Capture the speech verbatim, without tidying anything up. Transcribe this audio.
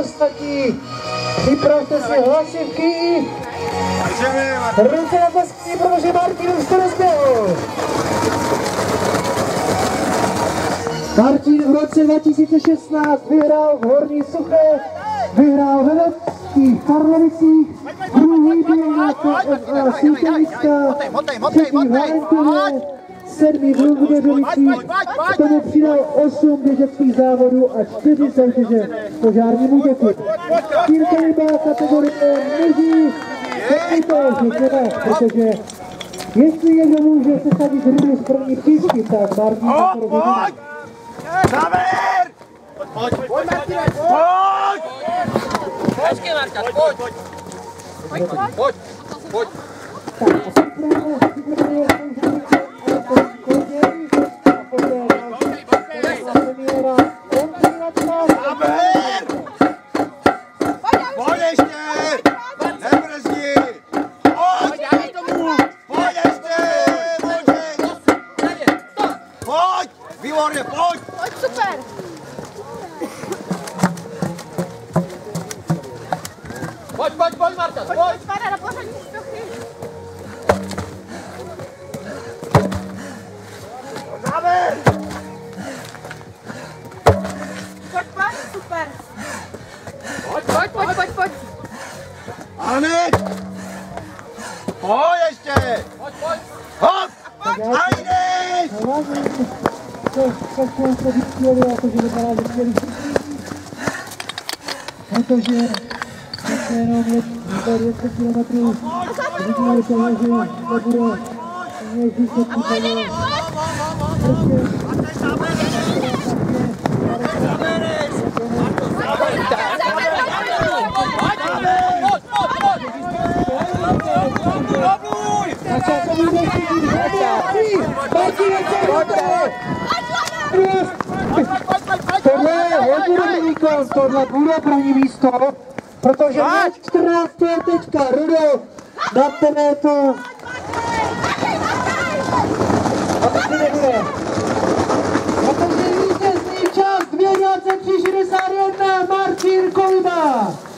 ostatní. Připravte si hlasivky. Ruce na paský, protože Martin už to rozběhl. Martin v roce dva tisíce šestnáct vyhrál v Horní Suché, vyhrál ve Velkých Karlovicích, druhý byl na T F A Syntetická, třetí v Valentově, sedmý v Lungudeřovicích, k tomu přidal osm běžeckých závodů a čtyři soutěže v požárním útěku. Tým Koliba kategorie mužů, to je třeba, protože jestli někdo může sesadit hru z první příčky, tak Martin na to rozhodně. Závěr! Pojď, pojď, Martine, pojď! Počkej, Marta, pojď! Pojď, pojď, pojď! Závěr! Pojď ještě! Nebrzdí! Pojď! Pojď ještě! Pojď! Výborně, pojď! Pojď, super! Pojď, pojď, pojď, Marta, pojď! Pojď, para, na pořadní stochy! Závěr! Pojď, pojď, super! Pojď, pojď, pojď, pojď, pojď! Anit! Pojď ještě! Pojď, pojď! Hop! Anit! Každého se vychtěli, jakože vypadá vychtěli. Protože přece jenom je dvě kilometrů. Vidíme toho, že nebude něží se případně. Prostě tohle je hodně výkon, tohle bude první místo, protože čtrnáct je teďka, Rudo, na tebe to. A to si nebude. Protože vítězný čas dvě dvacet tři šedesát jedna Martin Koliba.